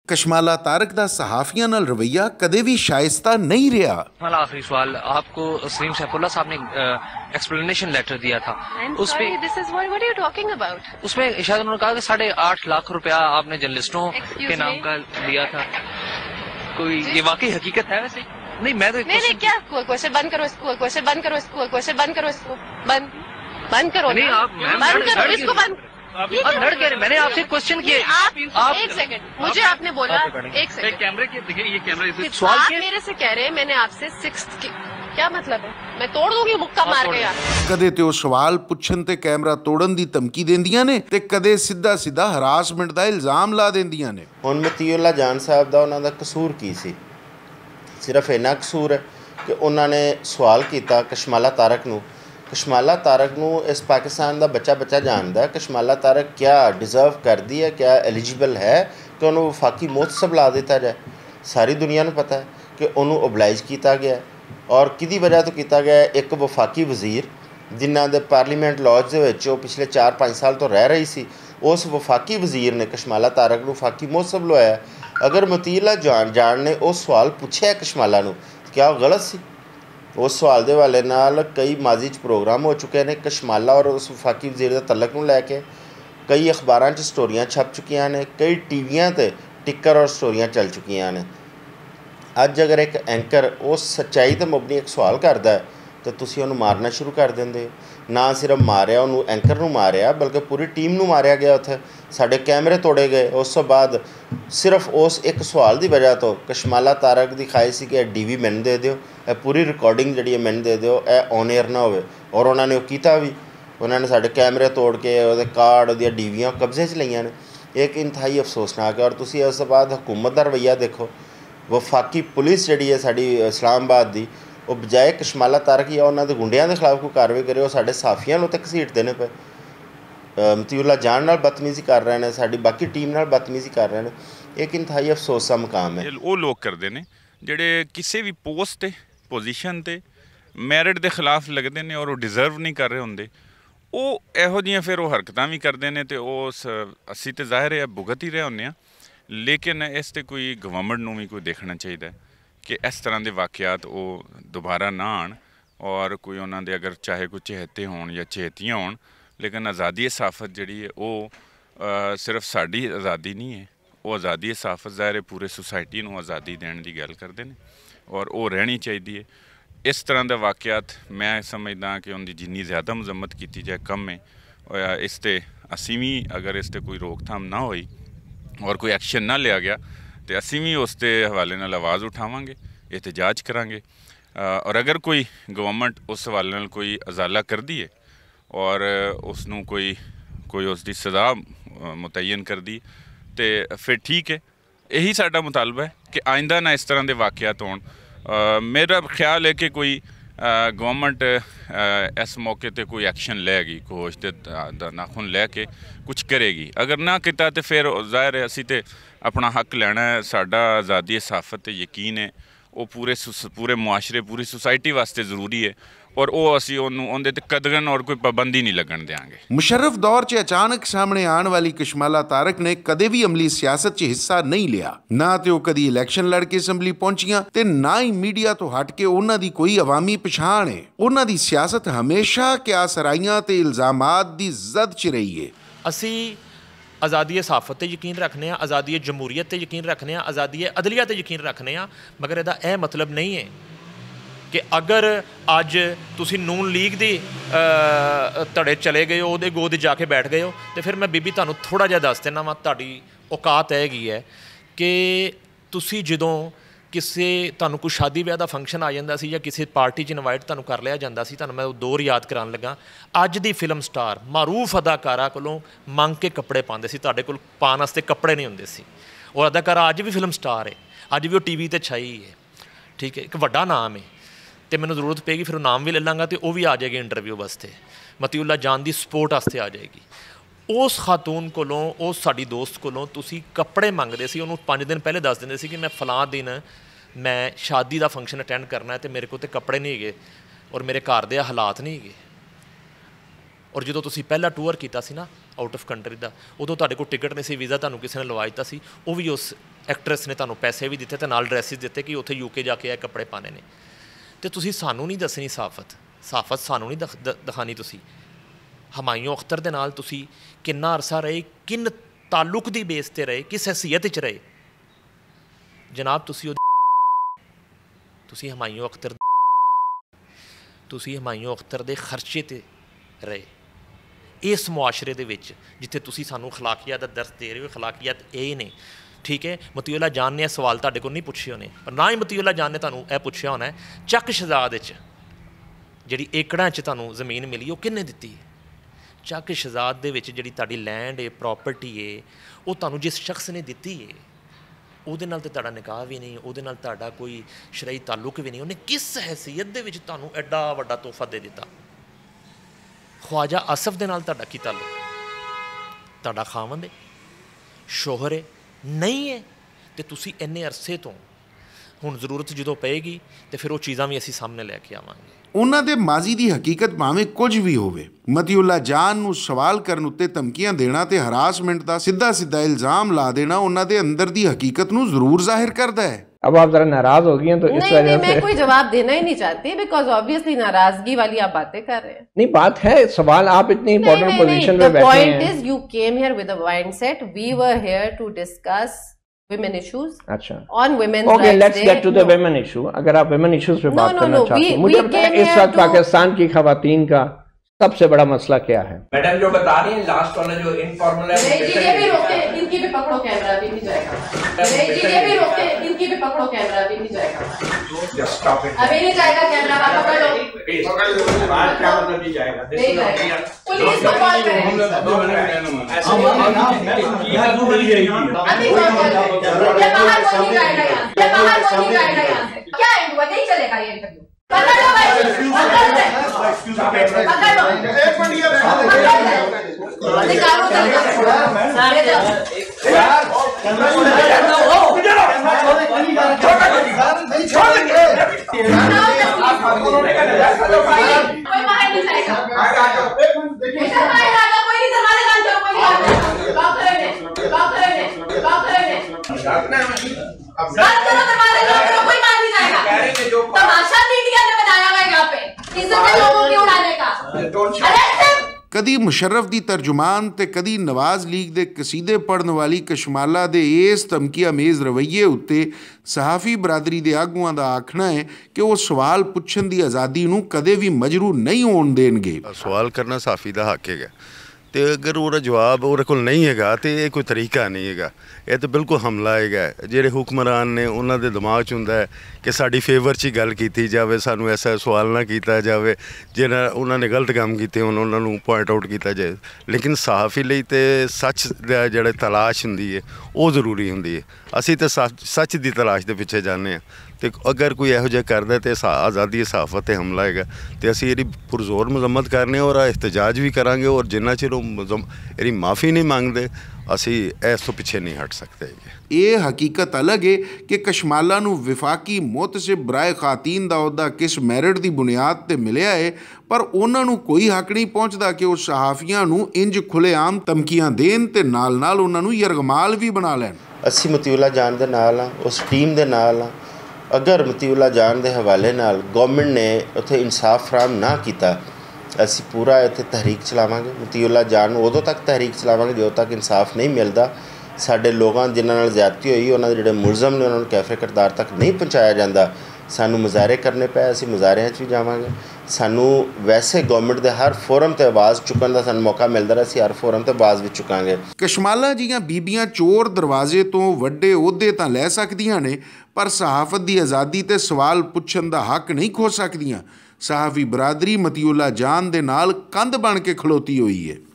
कशमाला तारक दा सहाफियां नाल रवैया कदे भी शाइस्ता नहीं रहा। वाला आखिरी सवाल, आपको सलीम सैफुल्लाह साहब ने एक्सप्लेनेशन लेटर दिया था, उसमें शायद उन्होंने कहा कि 8.5 लाख रुपया आपने जर्नलिस्टों के नाम का लिया था। कोई ये वाकई हकीकत है? वैसे नहीं, मैं तो नहीं क्या क्वेश्चन बंद करो इसको, क्वेश्चन बंद करो इसको, क्वेश्चन बंद करो इसको, बंद करो। नहीं आप बंद करो इसको, बंद आप लड़ के मैंने आपसे क्वेश्चन किए। आप एक सेकंड, मुझे आपने बोला एक सेकंड, कैमरे के देखिए, ये कैमरा सवाल आप मेरे से कह रहे हैं, मैंने आपसे 6th क्या मतलब है? मैं तोड़ दूंगी मुक्का मार के यार। कदे ते सवाल पुछन ते कैमरा तोड़न दी धमकी देंदियां ने ते कदे सीधा सीधा हरासमेंट दा इल्जाम ला देंदियां ने। हुण मतीउल्लाह जान साहब दा उन्हां दा कसूर की सी? सिर्फ इन्ना कसूर है कि उन्होंने सवाल किया कशमाला तारक नूं। कशमाला तारक नूं इस पाकिस्तान का बच्चा जानता है। कशमाला तारक क्या डिजर्व करती है, क्या एलिजिबल है कि उन्होंने वफाकी मुहतसब ला दिता जाए? सारी दुनिया को पता है कि उन्होंने ओबलाइज किया गया है और किदी वजह तो किया गया है। एक वफाकी वजीर जिन्हों के पार्लीमेंट लॉज के पिछले 4-5 साल तो रह रही सी, उस वफाकी वजीर ने कशमाला तारक नूं वफाकी मुहतसब लवाया। अगर मतीउल्लाह जान ने वो सवाल पूछा कशमाला नूं, क्या गलत सी? उस सवाल के हवाले नाल कई माजी प्रोग्राम हो चुके हैं। कशमाला और उस वफाकी वजीर के तलक नूं लैके कई अखबारां च स्टोरियां छप चुकियां ने, कई टीवियां ते टिक्कर और स्टोरियां चल चुकियां ने। अज अगर एक एंकर उस सच्चाई ते मुबनी एक सवाल करता है तो तुसीं उहनूं मारना शुरू कर देंदे हो। ना सिर्फ मारिया उन्होंने एंकर नूं मारिया, बल्कि पूरी टीम नूं मारिया गया। उत्थे साडे कैमरे तोड़े गए। उस तो बाद सिर्फ उस एक सवाल की वजह तो कशमाला तारक की ख्वाहिश सी कि डीवी मैनूं दे दिओ, पूरी रिकॉर्डिंग जिहड़ी है मैनूं दे दिओ, ऑन एयर ना होवे। और उन्होंने वो कीता भी। उन्होंने साडे कैमरे तोड़ के उहदे कार्ड उहदियां डीवियां कब्जे च लईआं ने। एक इंतहाई अफसोसनाक है। और तुसीं उस तो बाद हुकूमत का रवैया देखो। वफाकी पुलिस जिहड़ी है साडी इस्लामाबाद की, वो बजाए कशमाला तारक या उन्होंने गुंडियां के खिलाफ कोई कार्रवाई करे, वो साडे साफियां नूं ते घसीटदे ने पे। मतीउल्लाह जान नाल बदतमीजी कर रहे हैं, साडी बाकी टीम नाल बदतमीजी कर रहे हैं। एक इंतहाई अफसोस का मुकाम है। वो लोग करते हैं जिहड़े किसी भी पोस्ट ते पोजीशन ते मैरिट के खिलाफ लगते हैं और वो डिजर्व नहीं कर रहे होंगे, वो इहो जिहियां फिर वो हरकतां भी करते हैं। तो उस असी तो जाहिर है भुगत ही रहे होंगे, लेकिन इस ते कोई गवर्नमेंट नूं भी कोई देखना चाहिए कि इस तरह के वाक़यात वो दोबारा ना आन। और कोई उन्होंने अगर चाहे कोई चहेते होण या चहेतियाँ होण, लेकिन आज़ादी सहाफत जिहड़ी है वो सिर्फ साड़ी आज़ादी नहीं है, वो आज़ादी सहाफत ज़ाहिर पूरे सोसाइटी नूं आज़ादी देने की गल करते हैं और वो रहनी चाहिए। इस तरह के वाक़यात मैं समझदा कि उनकी जिन्नी ज़्यादा मजम्मत की जाए कम है। इस ते असीं भी अगर इस ते कोई रोकथाम ना होई और कोई एक्शन ना लिया गया तो असीं भी उस दे हवाले नाल आवाज़ उठावांगे, एहतजाज करांगे। और अगर कोई गवर्नमेंट उस हवाले नाल कोई अजाला करदी है और उसनूं कोई उसकी सज़ा मुतयन कर दी तो फिर ठीक है। यही साडा मुतालबा है कि आइंदा ना इस तरह के वाक़यात होण। मेरा ख्याल है कि कोई गवर्नमेंट इस मौके पर कोई एक्शन लेगी, कोई होश दे नाखुन लैके कुछ करेगी। अगर ना किया तो फिर ज़ाहिर है असी तो अपना हक लेना है। साडा आज़ादी सहाफत ते यकीन है वो पूरे मुआशरे पूरी सोसाइटी वास्ते ज़रूरी है और वो असी उन्हें ते कदगन और कोई पाबंदी नहीं लगन देंगे। मुशर्रफ दौर च अचानक सामने आने वाली कशमाला तारक ने कदे भी अमली सियासत च हिस्सा नहीं लिया। ना तो वो कदी इलैक्शन लड़ के असैम्बली पहुंचियां ते ना ही मीडिया तो हट के उन्हां दी कोई अवामी पछाण है। उन्हां दी सियासत हमेशा क्या सराइयां ते इल्जामात दी जद च रही है। असी आज़ादी सहाफत ते यकीन रखने, आज़ादी जमहूरीयत ते यकीन रखने, आज़ादी अदलिया ते यकीन रखने, मगर इहदा यह मतलब नहीं है कि अगर अज तुसी नून लीग दी धड़े चले गए हो, उहदे गोद जाके बैठ गए हो, तो फिर मैं बीबी तुहानूं थोड़ा जिहा दस देना वा। तुहाडी औकात हैगी है कि तुसी जदों किसी तुहानूं कोई शादी ब्याह का फंक्शन आ जाता सी या किसी पार्टी च इनवाइट तुहानूं कर लिया जाता सी, तुहानूं मैं दौर याद कराउण लगा। अज दी फिल्म स्टार मारूफ अदाकारा कोलों मंग के कपड़े पाते सी, तुहाडे कोल पाउण वास्ते कपड़े नहीं हुंदे सी। और अदाकारा अज भी फिल्म स्टार है, अज भी वो टीवी ते छाई है। ठीक है, एक वड्डा नाम है तो मैनूं जरूरत पेगी फिर नाम भी ले लाँगा तो वह भी आ जाएगी इंटरव्यू वास्ते। मतीउल्लाह जान की सपोर्ट वास्ते आ जाएगी। उस खातून कोलों, उस साडी दोस्त कोलों तुसी कपड़े मंगदे सी, उन्होंने 5 दिन पहले दस दिंदे सी कि मैं फलां दिन मैं शादी का फंक्शन अटेंड करना है तो मेरे को तो कपड़े नहीं है और मेरे घर के हालात नहीं है। और जो तुसी पहला टूर किया सी ना आउट ऑफ कंट्री का, उदों तुहाडे कोल टिकट नहीं सी, वीज़ा तुहानूं किसी ने लवा दिता सी, वो भी उस एक्ट्रेस ने तुहानूं पैसे भी दिते ते नाल ड्रैसिस दिते कि उत्थे यूके जाके ਇਹ ਕੱਪੜੇ पाने ने ते तुसीं सानूं नहीं दसनी साफत सानूं नहीं दिखानी तुसीं हमायूं अख्तर दे नाल तुसीं किन्ना अरसा रहे किन ताल्लुक दी बेस ते रहे किस हैसीयत च रहे जनाब तुसीं हमायूं अख्तर दे खर्चे ते रहे इस मुआशरे दे विच जिथे तुसीं सानूं अखलाकियत दा दर्स दे रहे हो अखलाकियत ये ने ठीक है। मतीउल्ला जान ने सवाल तुहाडे कोल नहीं पुछे होने पर ना ही मतीउल्ला जान ने तुहानूं यह पुछया होना है चक शहजाद जिहड़ी एकड़ां च तुहानूं ज़मीन मिली वो किन्ने दित्ती चक शहजाद दे विच जिहड़ी तुहाडी लैंड है प्रॉपर्टी है वो तुहानूं जिस शख्स ने दित्ती है ਉਹਦੇ ਨਾਲ ਤੇ ਤੁਹਾਡਾ ਨਿਕਾਹ ਵੀ ਨਹੀਂ ਉਹਦੇ ਨਾਲ ਤੁਹਾਡਾ ਕੋਈ ਸ਼ਰਈ ਤਾਲੁਕ ਵੀ ਨਹੀਂ ਉਹਨੇ ਕਿਸ ਹੈਸੀਅਤ ਦੇ ਵਿੱਚ ਤੁਹਾਨੂੰ ਐਡਾ ਵੱਡਾ ਤੋਹਫਾ ਦੇ ਦਿੱਤਾ ख्वाजा आसफ ਦੇ ਨਾਲ ਤੁਹਾਡਾ ਕੀ ਤਾਲੁਕ ਤੁਹਾਡਾ ਖਾਵੰਦ ਹੈ ਸ਼ੋਹਰ ਹੈ ਨਹੀਂ ਹੈ ਤੇ ਤੁਸੀਂ ਇੰਨੇ ਅਰਸੇ ਤੋਂ ਹੁਣ ਜ਼ਰੂਰਤ ਜਦੋਂ ਪਏਗੀ ਤੇ ਫਿਰ ਉਹ ਚੀਜ਼ਾਂ ਵੀ ਅਸੀਂ ਸਾਹਮਣੇ ਲੈ ਕੇ ਆਵਾਂਗੇ। ਉਹਨਾਂ ਦੇ ਮਾਜ਼ੀ ਦੀ ਹਕੀਕਤ ਭਾਵੇਂ ਕੁਝ ਵੀ ਹੋਵੇ ਮਤੀਉल्ला ਜਾਨ ਨੂੰ ਸਵਾਲ ਕਰਨ ਉੱਤੇ ਧਮਕੀਆਂ ਦੇਣਾ ਤੇ ਹਰਾਸਮੈਂਟ ਦਾ ਸਿੱਧਾ ਇਲਜ਼ਾਮ ਲਾ देना ਉਹਨਾਂ ਦੇ ਅੰਦਰ ਦੀ ਹਕੀਕਤ ਨੂੰ ਜ਼ਰੂਰ ਜ਼ਾਹਿਰ करता है। अब आप जरा नाराज हो गई हैं तो इस वजह से मैं कोई जवाब देना ही नहीं चाहती बिकॉज ऑब्वियसली नाराजगी वाली आप बातें कर रहे हैं। नहीं बात है सवाल आप इतनी इंपॉर्टेंट पोजीशन पे बैठे हैं। Point is you came here with a mindset we were here to discuss women issues अच्छा on women's okay rights let's get to the women issue अगर आप women issues पे बात करना चाहते हैं मुझे बताएं इस वक्त पाकिस्तान की खवातीन का सबसे बड़ा मसला क्या है। मैडम जो बता रही हैं लास्ट वाला जो इनफॉर्मल है ये भी रोके इनकी भी पकड़ो कैमरा भी नहीं जाएगा ये भी रोके इनकी भी पकड़ो कैमरा भी नहीं जाएगा अभी नहीं जाएगा कैमरा आप पकड़ लो बाहर क्या मतलब नहीं जाएगा नहीं जाएगा पुलिस को कॉल करें अभी ये बाहर को नहीं जाएगा यहां ये बाहर को नहीं जाएगा यहां से क्या इंटरव्यू नहीं चलेगा ये इंटरव्यू पकड़ लो भाई पकड़ लो एक मिनट ये निकालो सारे यार कोई बाहर नहीं जाएगा कोई नहीं दरवाजे बंद करो कोई लॉक करेंगे दरवाजे लॉक करो कोई बाहर नहीं जाएगा तमाशा मीडिया ने बनाया हुआ है यहाँ पे इज्जत लोगों की उड़ाने का। कदी मुशर्रफ दी तर्जुमान ते कदी नवाज लीग दे कसीदे पढ़न वाली कशमाला दे इस धमकी अमेज़ रवैये उत्ते सहाफ़ी बरादरी दे आगूआं दा आखना है कि वो सवाल पुछण दी आज़ादी नूं कदे भी मजरू नहीं होण देणगे। सवाल करना सहाफ़ी दा हक है तो अगर वो जवाब वो कोल नहीं है तो ये कोई तरीका नहीं है ये तो बिल्कुल हमला है ਜਿਹੜੇ ਹੁਕਮਰਾਨ ਨੇ ਉਹਨਾਂ ਦੇ ਦਿਮਾਗ 'ਚ ਹੁੰਦਾ ਹੈ ਕਿ ਸਾਡੀ ਫੇਵਰ 'ਚ ਹੀ ਗੱਲ ਕੀਤੀ ਜਾਵੇ ਸਾਨੂੰ ਐਸਾ ਸਵਾਲ ਨਾ ਕੀਤਾ ਜਾਵੇ ਜਿਹੜਾ ਉਹਨਾਂ ਨੇ ਗਲਤ ਕੰਮ ਕੀਤੇ ਹੋਣ ਉਹਨਾਂ ਨੂੰ ਪੁਆਇੰਟ ਆਊਟ ਕੀਤਾ ਜਾਏ ਲੇਕਿਨ ਸਹਾਫੀ ਲਈ ਤੇ ਸੱਚ ਦਾ ਜਿਹੜਾ ਤਲਾਸ਼ ਹੁੰਦੀ ਹੈ ਉਹ ਜ਼ਰੂਰੀ ਹੁੰਦੀ ਹੈ ਅਸੀਂ ਤਾਂ ਸੱਚ ਦੀ ਤਲਾਸ਼ ਦੇ ਪਿੱਛੇ ਜਾਂਦੇ ਹਾਂ ਤੇ ਅਗਰ ਕੋਈ ਇਹੋ ਜਿਹਾ ਕਰਦਾ ਤੇ ਆਜ਼ਾਦੀ ਸਹਾਫਤ ਤੇ ਹਮਲਾ ਹੈਗਾ ਤੇ ਅਸੀਂ ਇਹਦੀ ਪੁਰਜ਼ੋਰ ਮਜ਼ੰਮਤ ਕਰਨੇ ਔਰ ਇhtਜਾਜ ਵੀ ਕਰਾਂਗੇ ਔਰ ਜਿੰਨਾ ਚਿਰ ਉਹ ਇਹਦੀ ਮਾਫੀ ਨਹੀਂ ਮੰਗਦੇ ਅਸੀਂ ਇਸ ਤੋਂ ਪਿੱਛੇ ਨਹੀਂ ਹਟ ਸਕਦੇ। ਇਹ ਹਕੀਕਤ ਅਲੱਗ ਹੈ ਕਿ ਕਸ਼ਮਾਲਾ ਨੂੰ ਵਿਫਾਕੀ ਮੁਤਸਿਬ ਬਰਾਏ ਖਾਤੀਨ ਦਾ ਅਹੁਦਾ ਕਿਸ ਮੈਰਿਟ ਦੀ ਬੁਨਿਆਦ ਤੇ ਮਿਲਿਆ ਹੈ ਪਰ ਉਹਨਾਂ ਨੂੰ ਕੋਈ ਹੱਕ ਨਹੀਂ ਪਹੁੰਚਦਾ ਕਿ ਉਹ ਸਹਾਫੀਆਂ ਨੂੰ ਇੰਜ ਖੁੱਲ੍ਹੇਆਮ ਧਮਕੀਆਂ ਦੇਣ ਤੇ ਨਾਲ ਨਾਲ ਉਹਨਾਂ ਨੂੰ ਯਰਗਮਾਲ ਵੀ ਬਣਾ ਲੈਣ। ਅਸੀਂ ਮਤੀਉल्ला ਜਾਨ ਦੇ ਨਾਲ ਹਾਂ ਉਸ ਟੀਮ ਦੇ ਨਾਲ ਹਾਂ अगर मतीउल्ला जान के हवाले नाल गवर्नमेंट ने उत्थे इंसाफ फराहम ना किया असी पूरा इत्थे तहरीक चलावांगे मतीउल्ला जान उदों तक तहरीक चलावांगे जो तक इंसाफ नहीं मिलता साडे लोगों जिन्हां नाल ज़्यादती होई उन्हां दे जिहड़े मुलज़म ने उन्हां नूं कैफे किरदार तक नहीं पहुँचाया जाता सानू मुजाहरे करने पे असी मुजाहरियां भी जावांगे सानू वैसे गवर्नमेंट के हर फोरम ते आवाज़ चुकन का सानू मौका मिलता रहा असी हर फोरम ते आवाज़ भी चुकांगे। कशमाला जियां बीबियां चोर दरवाजे तो वड्डे ओहदे तां लै सकदियां ने पर सहाफत की आज़ादी ते सवाल पुछण दा हक नहीं खो सकदियां। सहाफ़ी बरादरी मतीउल्ला जान दे नाल कंध बन के खलोती हुई है।